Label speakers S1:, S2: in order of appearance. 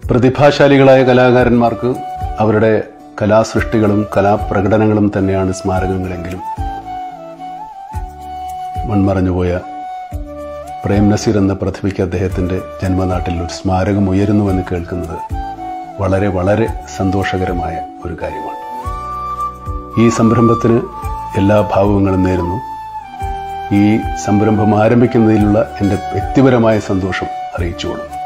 S1: പ്രതിഭാശാലികളായ കലാകാരന്മാർക്ക് അവരുടെ കലാസൃഷ്ടികളും കലാപ്രകടനങ്ങളും തന്നെയാണ് സ്മാരകങ്ങളെങ്കിലും മൺമറഞ്ഞുപോയ പ്രേം നസീർ എന്ന പ്രതിഭയ്ക്ക് അദ്ദേഹത്തിൻ്റെ ജന്മനാട്ടിൽ ഒരു സ്മാരകം ഉയരുന്നുവെന്ന് കേൾക്കുന്നത് വളരെ വളരെ സന്തോഷകരമായ ഒരു കാര്യമാണ്. ഈ സംരംഭത്തിന് എല്ലാ ഭാവുകങ്ങളും നേരുന്നു. ഈ സംരംഭം ആരംഭിക്കുന്നതിലുള്ള എൻ്റെ വ്യക്തിപരമായ സന്തോഷം അറിയിച്ചുകൊള്ളും.